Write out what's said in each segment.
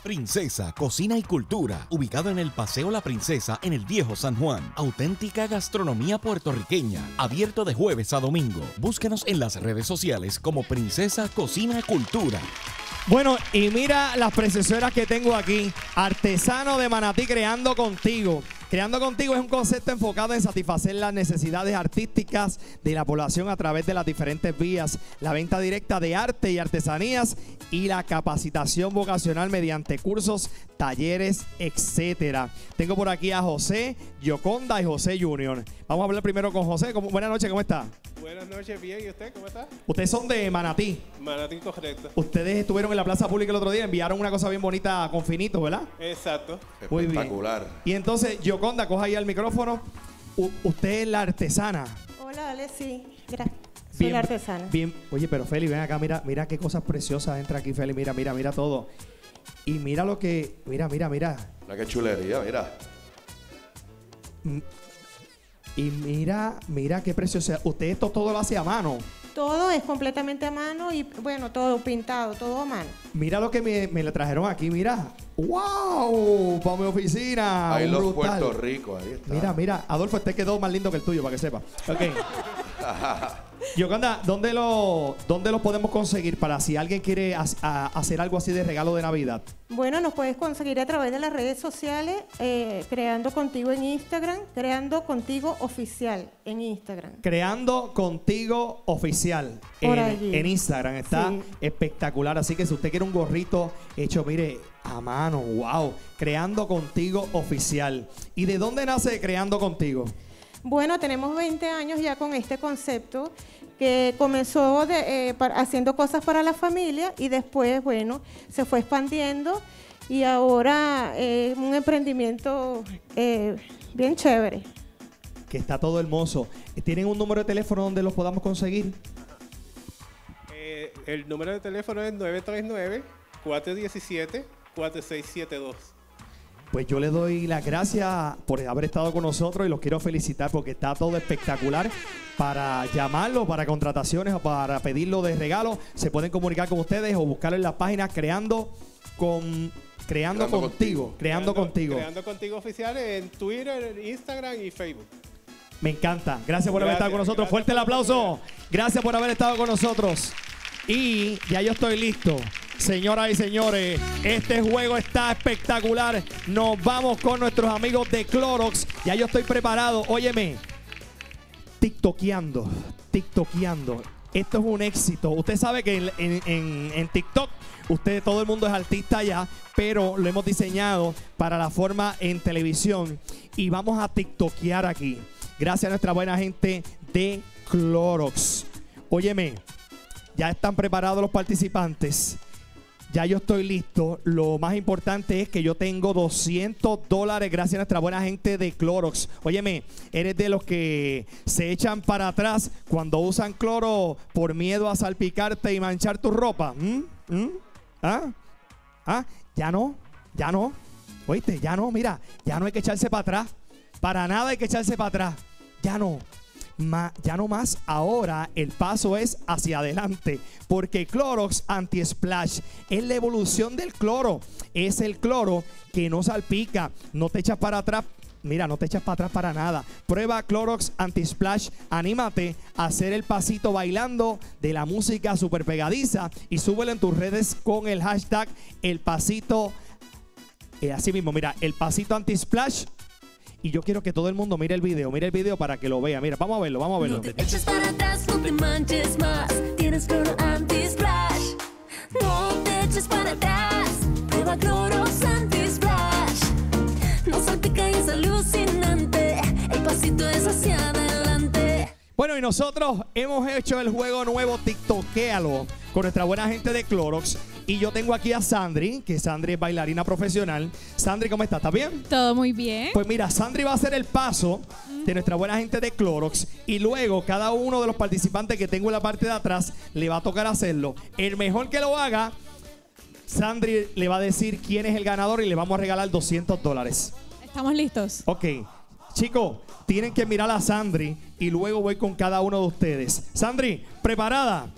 Princesa Cocina y Cultura, ubicado en el Paseo La Princesa en el Viejo San Juan. Auténtica gastronomía puertorriqueña, abierto de jueves a domingo. Búscanos en las redes sociales como Princesa Cocina y Cultura. Bueno, y mira las precesoras que tengo aquí. Artesano de Manatí, Creando Contigo. Creando Contigo es un concepto enfocado en satisfacer las necesidades artísticas de la población a través de las diferentes vías, la venta directa de arte y artesanías y la capacitación vocacional mediante cursos, talleres, etcétera. Tengo por aquí a José, Yoconda y José Junior. Vamos a hablar primero con José. Buenas noches, ¿cómo está? Buenas noches, bien. ¿Y usted cómo está? Ustedes son de Manatí. Manatí, correcto. Ustedes estuvieron en la plaza pública el otro día, enviaron una cosa bien bonita con finito, ¿verdad? Exacto. Muy bien. Espectacular. Y entonces, Yoconda, coja ahí el micrófono. Usted es la artesana. Hola, Ale, sí. Gracias. Soy la artesana. Bien. Oye, pero Feli, ven acá, mira qué cosas preciosas entra aquí, Feli. Mira todo. Y mira lo que. Mira. Mira qué chulería, mira. Y mira qué preciosidad. Usted esto todo lo hace a mano. Todo es completamente a mano y, bueno, todo pintado, todo a mano. Mira lo que me le trajeron aquí, mira. ¡Wow! Para mi oficina. Ahí los brutal. Puerto Rico, ahí está. Mira. Adolfo, este quedó más lindo que el tuyo, para que sepa. Ok. Yoconda, ¿dónde los podemos conseguir para si alguien quiere hacer algo así de regalo de Navidad? Bueno, nos puedes conseguir a través de las redes sociales, Creando Contigo en Instagram, Creando Contigo Oficial en Instagram. Creando Contigo Oficial en Instagram. Está espectacular. Así que si usted quiere un gorrito hecho, mire, a mano, wow. Creando Contigo Oficial. ¿Y de dónde nace Creando Contigo? Bueno, tenemos 20 años ya con este concepto que comenzó haciendo cosas para la familia y después, bueno, se fue expandiendo y ahora es un emprendimiento bien chévere. Que está todo hermoso. ¿Tienen un número de teléfono donde los podamos conseguir? El número de teléfono es 939-417-4672. Pues yo le doy las gracias por haber estado con nosotros y los quiero felicitar porque está todo espectacular. Para llamarlo, para contrataciones o para pedirlo de regalo, se pueden comunicar con ustedes o buscarlo en la página Creando Contigo. Creando Contigo Oficial en Twitter, Instagram y Facebook. Me encanta. Gracias por haber estado con nosotros. Fuerte el aplauso. Gracias por haber estado con nosotros. Y ya yo estoy listo. Señoras y señores, este juego está espectacular. Nos vamos con nuestros amigos de Clorox. Ya yo estoy preparado. Óyeme, TikTokeando. Esto es un éxito. Usted sabe que en TikTok, todo el mundo es artista ya, pero lo hemos diseñado para la forma en televisión. Y vamos a TikTokear aquí. Gracias a nuestra buena gente de Clorox. Óyeme, ya están preparados los participantes. Ya yo estoy listo. Lo más importante es que yo tengo $200 gracias a nuestra buena gente de Clorox. Óyeme, ¿eres de los que se echan para atrás cuando usan cloro por miedo a salpicarte y manchar tu ropa? Ya no. Oíste, ya no, mira, ya no hay que echarse para atrás. Para nada hay que echarse para atrás. Ya no más. Ahora el paso es hacia adelante, porque Clorox Anti-Splash es la evolución del cloro. Es el cloro que no salpica, no te echas para atrás. Mira, no te echas para atrás para nada. Prueba Clorox Anti-Splash. Anímate a hacer el pasito bailando de la música super pegadiza y súbelo en tus redes con el hashtag el pasito. Así mismo, mira, el pasito Anti-Splash. Y yo quiero que todo el mundo mire el video para que lo vea. Mira, vamos a verlo. No te eches para atrás, no te manches más. Tienes Cloro Anti-Splash. No te eches para atrás. Prueba Clorox Anti-Splash. No salpica y es alucinante. El pasito es hacia adelante. Bueno, y nosotros hemos hecho el juego nuevo TikTokéalo con nuestra buena gente de Clorox. Y yo tengo aquí a Sandri, que Sandri es bailarina profesional. Sandri, ¿cómo estás? ¿Estás bien? Todo muy bien. Pues mira, Sandri va a hacer el paso de nuestra buena gente de Clorox. Y luego cada uno de los participantes que tengo en la parte de atrás le va a tocar hacerlo. El mejor que lo haga, Sandri le va a decir quién es el ganador y le vamos a regalar $200. Estamos listos. Ok. Chicos, tienen que mirar a Sandri y luego voy con cada uno de ustedes. Sandri, ¿preparada?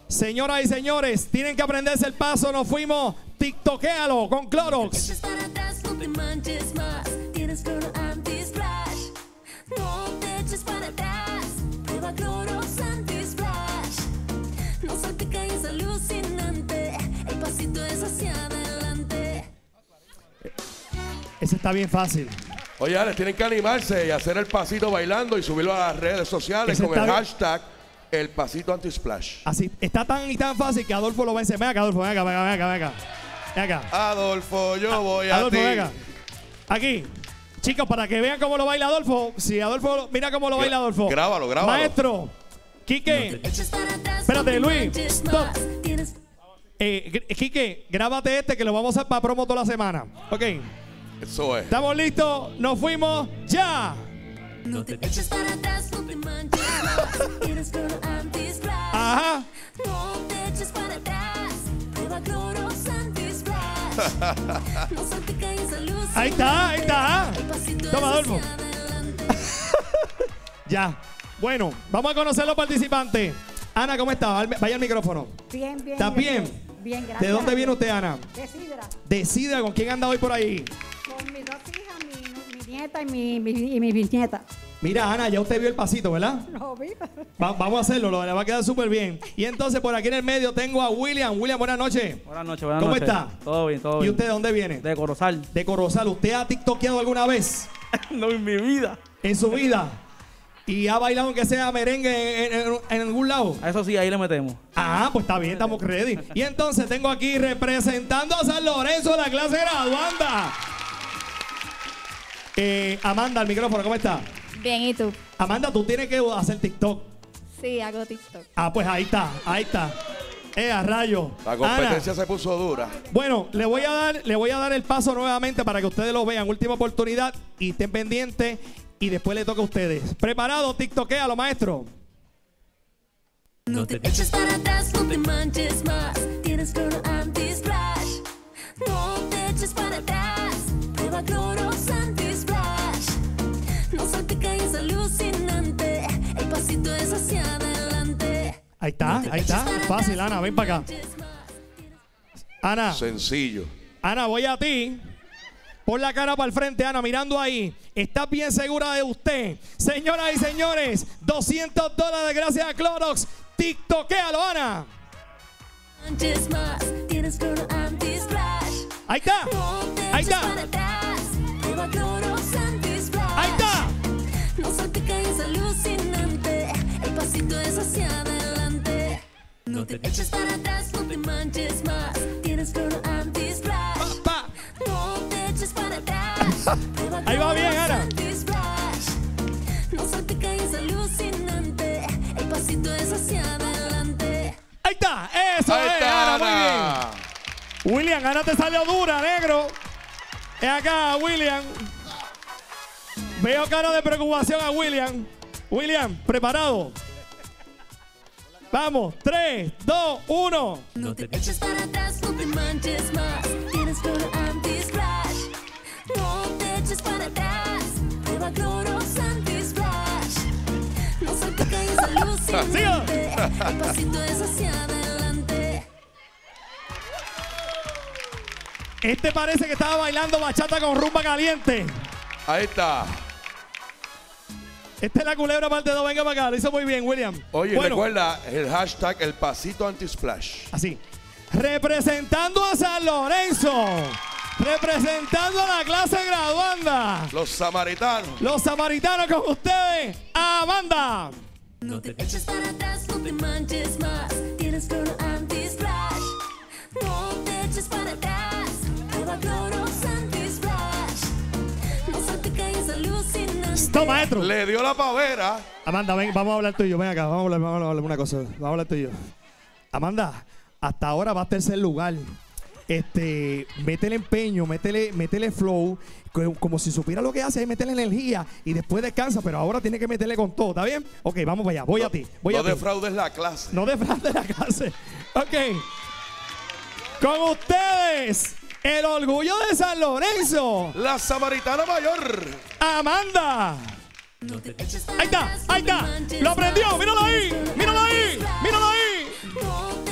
Señoras y señores, tienen que aprenderse el paso. Nos fuimos. TikTokéalo con Clorox. Eches para atrás, no te manches más. Tienes Cloro Anti-Splash. No te eches para atrás. Prueba Clorox Anti-Splash. No salpica y es alucinante. El pasito es hacia adelante. Ese está bien fácil. Oye, Alex, tienen que animarse y hacer el pasito bailando y subirlo a las redes sociales Ese con está el bien. hashtag El Pasito Anti-Splash. Así, está tan y tan fácil que Adolfo lo vence. Ven acá, Adolfo, ven acá, ven acá, ven acá, ven acá. Ven acá. Adolfo, yo voy a Adolfo, ti. ven acá. Aquí. Chicos, para que vean cómo lo baila Adolfo. Si Adolfo, mira cómo lo baila Adolfo. Grábalo. Maestro, Quique. Eches para atrás, Espérate, no te Luis, manches stop. más. Tienes Quique, grábate este que lo vamos a hacer para promo toda la semana. Ok. Eso es. ¿Estamos listos? Nos fuimos ya. No te eches para atrás, no te manches más. Tienes Cloro Anti-Splash. Ajá. No te eches para atrás. Prueba Clorox Anti-Splash. No salpica y es alucinante. Ahí está, ahí está. El pasito Toma, es Adolfo. hacia adelante. Ya. Bueno, vamos a conocer los participantes. Ana, ¿cómo estás? Vaya al micrófono. Bien, bien. ¿Estás bien? Bien, gracias. ¿De dónde viene usted, Ana? De Sidra. De Sidra. ¿Con quién anda hoy por ahí? Con mis dos hijas, mi nieta y mi bisnieta. Mira, Ana, ya usted vio el pasito, ¿verdad? No, vi. Vamos a hacerlo, le va a quedar súper bien. Y entonces por aquí en el medio tengo a William. William, buenas noches. Buenas noches, buenas ¿Cómo noches. está? Todo bien, todo ¿Y bien. usted de dónde viene? De Corozal. De Corozal. ¿Usted ha tiktokeado alguna vez No en mi vida. en su vida? ¿Y ha bailado aunque sea merengue en algún lado? A eso sí, ahí le metemos. Ah, pues está bien, estamos ready. Y entonces tengo aquí representando a San Lorenzo la clase graduanda. Amanda, al micrófono, ¿cómo está? Bien, ¿y tú? Amanda, tú tienes que hacer TikTok. Sí, hago TikTok. Ah, pues ahí está, ahí está. A rayo. La competencia se puso dura. Bueno, le voy a dar el paso nuevamente para que ustedes lo vean. Última oportunidad y estén pendientes. Y después le toca a ustedes. ¿Preparado? TikTokéalo, maestro. No te eches para atrás, no te manches más. Tienes Cloro Anti-Splash. No te eches para atrás. Prueba Clorox Anti-Splash. No salpica y es alucinante. El pasito es hacia adelante. Ahí está, ahí está. Fácil, Ana, ven para acá. Ana, Sencillo. Ana, voy a ti. Pon la cara para el frente, Ana, mirando ahí. ¿Estás bien segura de usted? Señoras y señores, $200 gracias a Clorox. TikTokéalo, Ana. Manches más. Tienes Cloro Anti-Splash. Ahí está. No te Ahí eches está. para atrás. Prueba Clorox Anti-Splash. Ahí está. No salpica y es alucinante. El pasito es hacia adelante. No te eches para atrás, no te manches más. Tienes Cloro Anti-Splash. Pa. No te eches para atrás. Prueba Ahí va bien, Clorox Ana. Anti-Splash. No salpica y es alucinante. El pasito es hacia adelante. Ahí está. Eso Ahí es, está, Ana, muy Ana. bien. William, Ana te salió dura, negro. Es acá, William. Veo cara de preocupación a William. William, ¿preparado? Vamos, 3, 2, 1. No te eches para atrás, no te manches más. Tienes Cloro Anti-Splash. No te eches para atrás. Prueba Clorox Anti-Splash. No salpica y es alucinante. El pasito es hacia adelante. Este parece que estaba bailando bachata con rumba caliente. Ahí está. Esta es la culebra parte 2. Venga para acá. Lo hizo muy bien, William. Oye, Bueno, recuerda el hashtag El Pasito Anti-Splash. así. Representando a San Lorenzo. Representando a la clase graduanda. Los samaritanos. Los samaritanos con ustedes. Amanda. No te eches para atrás, no te manches más. Tienes Cloro Anti-Splash. No te eches para atrás. Prueba Clorox Anti-Splash. No salpica y es alucinante. Stop, maestro. Le dio la pavera. Amanda, ven, vamos a hablar tú y yo. Ven acá, vamos a hablar una cosa. Vamos a hablar tú y yo. Amanda, hasta ahora va a tercer lugar. Métele empeño, métele flow, como si supiera lo que hace, métele energía y después descansa, pero ahora tiene que meterle con todo, ¿está bien? Ok, vamos para allá, voy a ti. No defraudes la clase. No defraudes la clase. Ok. Con ustedes, el orgullo de San Lorenzo, La samaritana mayor. Amanda. No te eches para Ahí está, atrás, ahí no te está. manches Lo aprendió, más. míralo ahí, Tienes Cloro míralo ahí, Anti-Splash. míralo ahí. No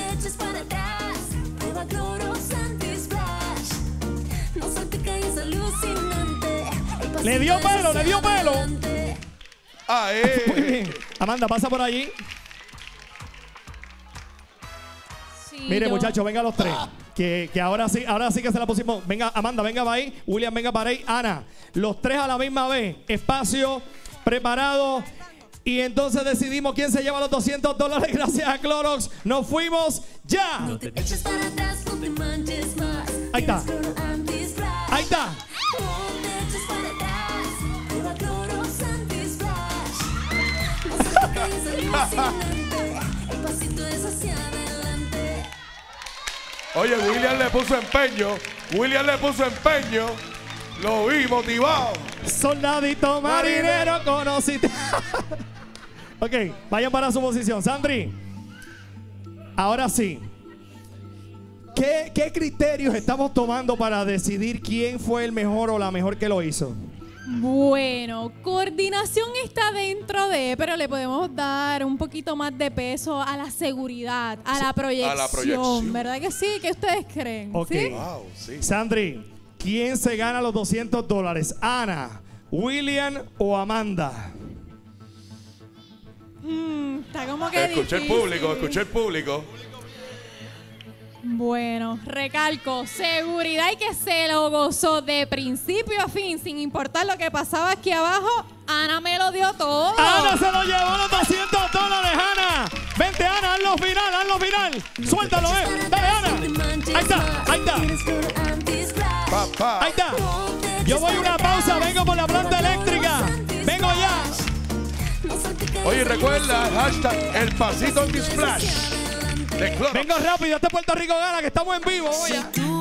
Le dio pelo, le dio pelo. Muy bien. Amanda, pasa por allí. Sí, Mire, yo- muchachos, venga los tres. Que ahora sí que se la pusimos. Venga, Amanda, venga para ahí. William, venga para ahí. Ana, los tres a la misma vez. Espacio, preparado. Y entonces decidimos quién se lleva los $200 gracias a Clorox. Nos fuimos ya. No te eches para atrás, no te manches más. Ahí está. Tienes Cloro Anti-Splash. Ahí está. No te eches para atrás. Prueba Clorox Anti-Splash. No se te caigas arriba sin lente. El pasito es hacia adelante. Oye, William le puso empeño. William le puso empeño. Lo vi motivado. Soldadito marinero conociste. Ok, vayan para su posición. Sandri, ahora sí. ¿Qué criterios estamos tomando para decidir quién fue el mejor o la mejor que lo hizo? Bueno, coordinación está dentro de, pero le podemos dar un poquito más de peso a la seguridad, a la proyección, proyección. ¿verdad que sí? ¿Qué ustedes creen? Ok. ¿Sí? Wow, sí. Sandri, ¿quién se gana los $200? ¿Ana, William o Amanda? Está como que Escuché el difícil. público, escuché el público. Bueno, recalco, seguridad y que se lo gozó de principio a fin, sin importar lo que pasaba aquí abajo. Ana me lo dio todo. Ana se lo llevó los $200, Ana. Vente, Ana, hazlo final. Suéltalo, Dale, Ana. Ahí está. Tienes Cloro Anti-Splash. Papá. Ahí está. Yo voy a una pausa, vengo por la planta eléctrica. Vengo ya. Oye, recuerda, hashtag el pasito anti-splash de Clorox. Vengo rápido, este Puerto Rico gana, que estamos en vivo. Voy a. Tú